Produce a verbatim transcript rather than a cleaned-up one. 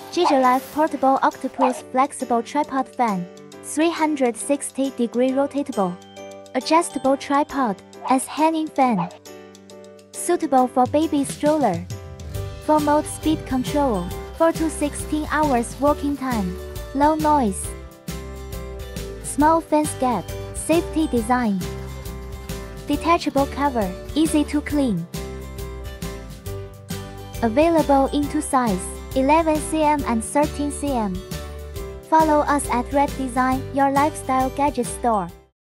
Jisulife Portable Octopus Flexible Tripod Fan, three hundred sixty degree rotatable. Adjustable tripod, as hanging fan. Suitable for baby stroller. four mode speed control, four to sixteen hours working time. Low noise. Small fence gap, safety design. Detachable cover, easy to clean. Available in two sizes, eleven centimeters and thirteen centimeters. Follow us at Red Design, your lifestyle gadget store.